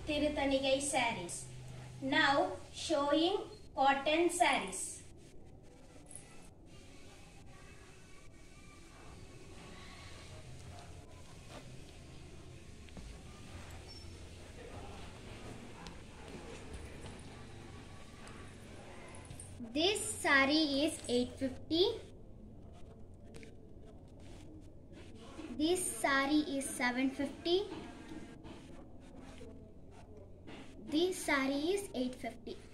Tirutanigai sarees. Now showing cotton sarees. This saree is 850. This saree is 750. This saree is 850.